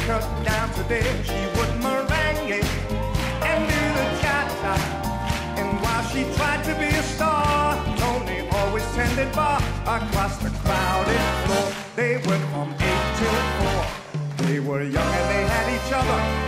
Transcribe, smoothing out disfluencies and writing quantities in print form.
her down today, she would merengue and do the cha-cha. And while she tried to be a star, Tony always tended bar across the crowded floor. They went from 8 till 4. They were young and they had each other.